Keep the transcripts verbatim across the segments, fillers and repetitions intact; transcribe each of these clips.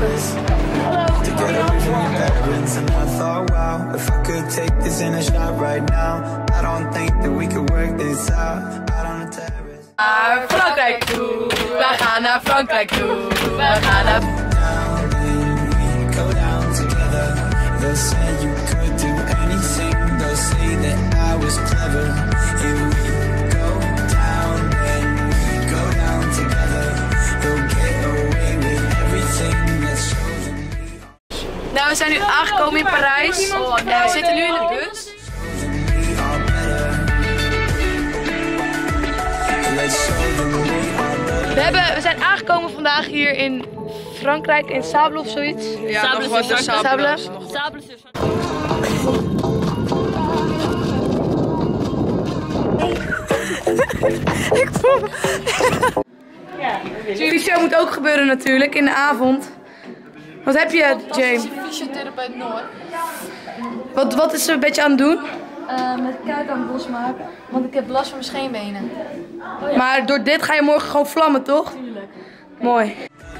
Naar Frankrijk toe, we gaan naar Frankrijk toe, we gaan naar... They'll say you could do anything, they'll say that I was clever. Here we go down, and we go down together. They'll get away with everything that's chosen me. Nou, we zijn nu aangekomen in Parijs. Oh, nee. We zitten nu in de bus. We, hebben, we zijn aangekomen vandaag hier in Frankrijk, in Sable of zoiets. Ja, Sable, nog wat Sable. Sable. Sable. Ik voel me. Jullie show moet ook gebeuren natuurlijk, in de avond. Wat heb je, James? Fysiotherapeut Noor. Wat, wat is ze een beetje aan het doen? Uh, met kuik aan het losmaken, want ik heb last van mijn scheenbenen. Oh ja. Maar door dit ga je morgen gewoon vlammen, toch? Tuurlijk. Mooi.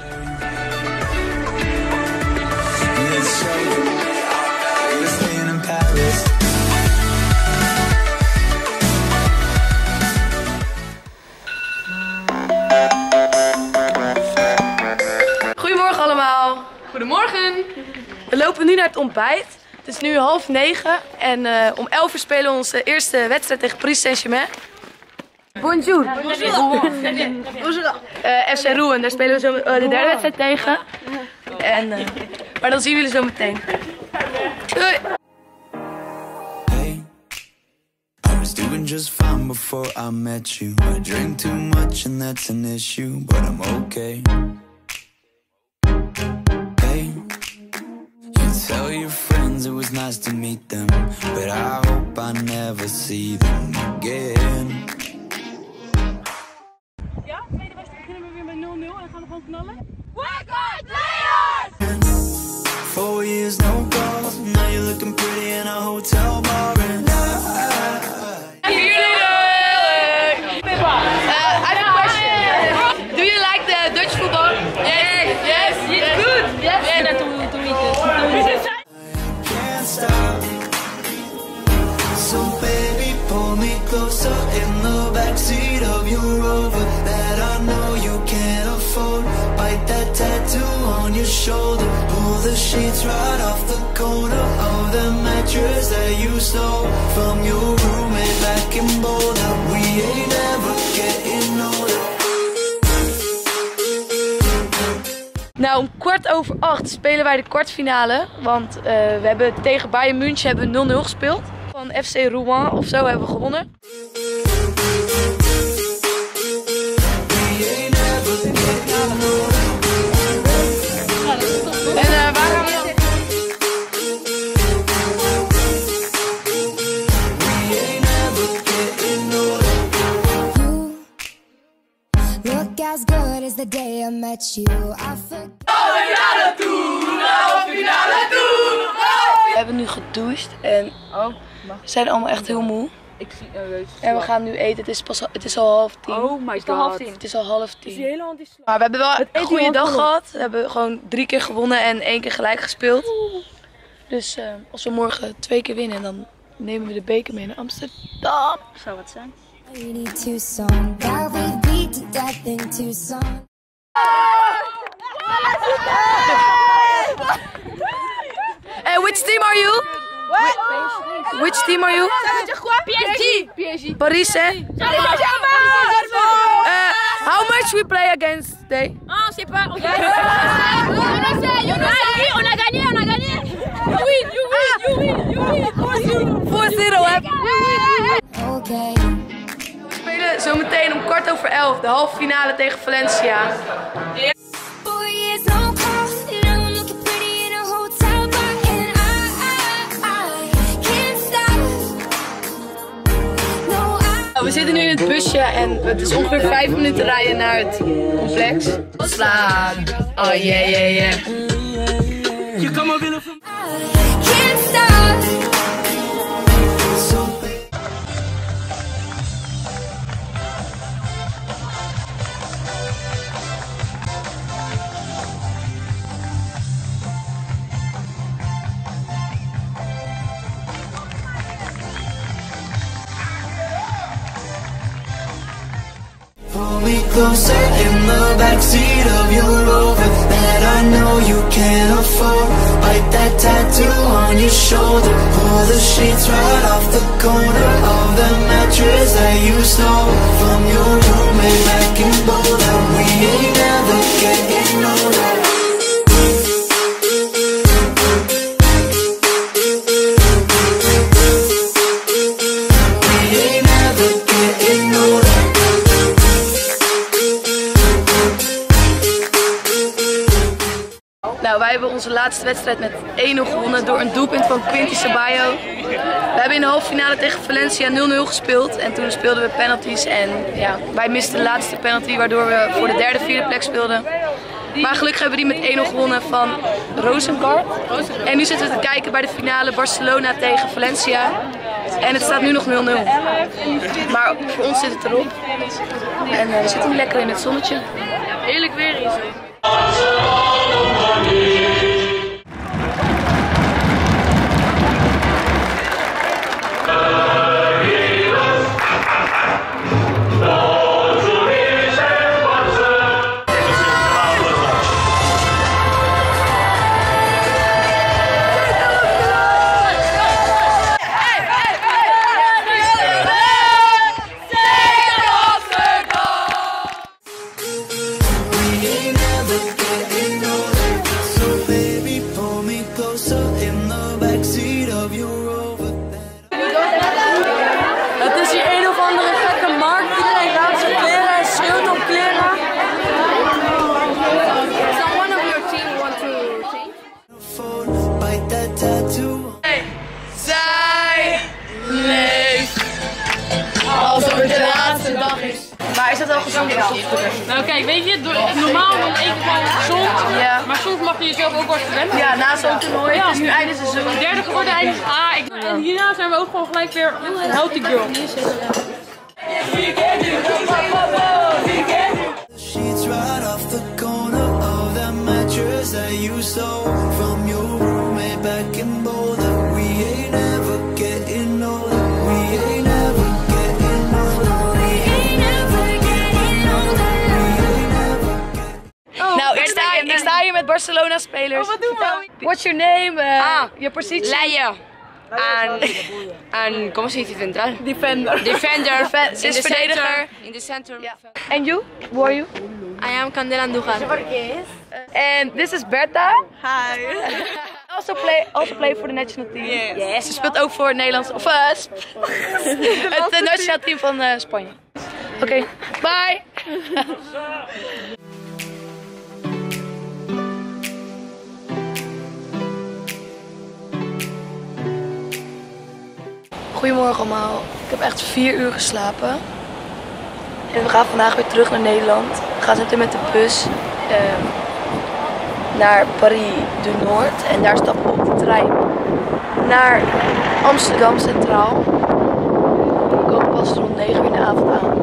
Goedemorgen allemaal. Goedemorgen. We lopen nu naar het ontbijt. Het is nu half negen en uh, om elf uur spelen we onze eerste wedstrijd tegen Paris Saint-Germain. Bonjour. Bonjour. Uh, F C Rouen, daar spelen we zo uh, de derde wedstrijd tegen. En, uh, maar dan zien we jullie zo meteen. Doei. Hey, I was doing just fine before I met you. I drink too much and that's an issue, but I'm okay. Tell your friends it was nice to meet them, but I hope I never see them again. Ja, tweede wedstrijd beginnen we weer met nul nul en gaan we gewoon knallen. We're good players! Four years no calls, now you're looking pretty in a hotel bar and I... Uh, I have a question. Do you like the Dutch football? Yes, yes, it's good. Yes, yeah, that to, to meet it. Can't stop. So baby, pull me closer in the backseat of your Rover that I know you can't afford. Bite that tattoo on your shoulder. Pull the sheets right off the corner of the mattress that you stole from your roommate back in Boulder. We ain't ever getting older. Nou, om kwart over acht spelen wij de kwartfinale. Want uh, we hebben tegen Bayern München hebben we nul nul gespeeld. Van F C Rouen of zo hebben we gewonnen. En uh, waar gaan we dan? Look as good as the day I met you. I forgot. Finale toe! Finale toe! We hebben nu gedoucht en we zijn allemaal echt heel moe. Ik zie, uh, En we gaan nu eten. Het is, pas al, het is al half tien. Oh my god. Het is al half tien. Is die hele hand is Maar we hebben wel een eten goede heel dag goed. gehad. We hebben gewoon drie keer gewonnen en één keer gelijk gespeeld. Dus uh, als we morgen twee keer winnen, dan nemen we de beker mee naar Amsterdam. Zou wat zijn. We need Tucson. That we beat to death in Tucson. Hey, which team are you? Which, which team are you? P S G! P S G! Paris, eh? Uh, how much we play against they? Ah, c'est pas. On a gagné, on a gagné! You win, you win, you win, you win! four zero, hè? Okay. We spelen zometeen om kwart over elf de halve finale tegen Valencia. Four years no call. Now I'm looking pretty in a hotel bar, and I, I, I can't stop. No, I. We zitten nu in het busje en het is ongeveer vijf minuten rijden naar het complex. Slaan. Oh yeah, yeah, yeah. You come over here from... Can't stop. Pull me closer in the backseat of your Rover that I know you can't afford. Bite that tattoo on your shoulder. Pull the sheets right off the corner of the mattress that you stole from your roommate back in Boulder. We ain't never getting older. Nou, wij hebben onze laatste wedstrijd met één nul gewonnen door een doelpunt van Quinty Ceballo. We hebben in de halve finale tegen Valencia nul nul gespeeld en toen speelden we penalties en ja, wij misten de laatste penalty waardoor we voor de derde, vierde plek speelden. Maar gelukkig hebben we die met één nul gewonnen van Rosengard. En nu zitten we te kijken bij de finale Barcelona tegen Valencia. En het staat nu nog nul nul. Maar voor ons zit het erop. En uh, we zitten nu lekker in het zonnetje. Heerlijk weer is het. Het is hier een of andere gekke markt. Iedereen raadt zijn kleren en schreeuwt op kleren. So one of your team want to change? Bite that tattoo. Hey, zij leeft alsof het de laatste dag is. Maar is dat wel gezond? Nou kijk, weet je, door, normaal dan eet je gewoon gezond. Ja. Maar soms mag je jezelf ook wat verwennen. Ja, na zo'n toernooi. Ja. Het is nu einde seizoen. Derde geworden, einde A. Ik, en hierna zijn we ook gewoon gelijk weer healthy girl. Sheets right off the corner of that mattress that you stole from your roommate back in Boulder. We ain't ever getting older. We ain't ever getting older. We ain't ever getting older. We ain't ever getting. Nou, ik sta, ik sta hier met Barcelona spelers. Oh, wat doen we? What's your name? Uh, Ah, je positie? Leia. En, en, ¿cómo se dice central? Defender. Defender. Defen- in ze is the verdediger. center. In the center. Yeah. And you? Who are you? I am Candela Andújar. And this is Berta. Hi. also play, also play for the national team. Yes. yes. Ze speelt ook voor het Nederlands, of uh, het uh, nationaal team van uh, Spanje. Oké, okay. Bye. Goedemorgen allemaal. Ik heb echt vier uur geslapen. En we gaan vandaag weer terug naar Nederland. We gaan zitten met de bus uh, naar Paris du Nord. En daar stappen we op de trein naar Amsterdam Centraal. We komen pas rond negen uur in de avond aan.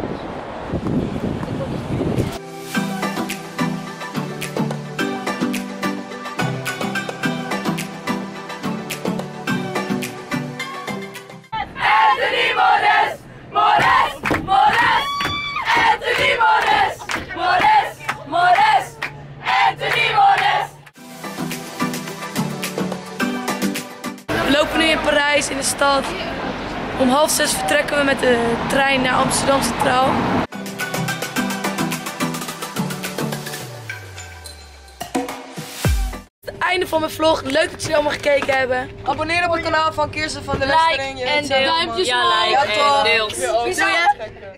Anthony Modest! Modest! Modest! Anthony Modest! Modest! Modest! Anthony Modest! We lopen nu in Parijs in de stad. Om half zes vertrekken we met de trein naar Amsterdam Centraal. Het einde van mijn vlog. Leuk dat jullie allemaal gekeken hebben. Abonneer op het kanaal van Kirsten van der Like Lestering. en deel. Duimpjes Ja, omhoog. like en deel. Doe je?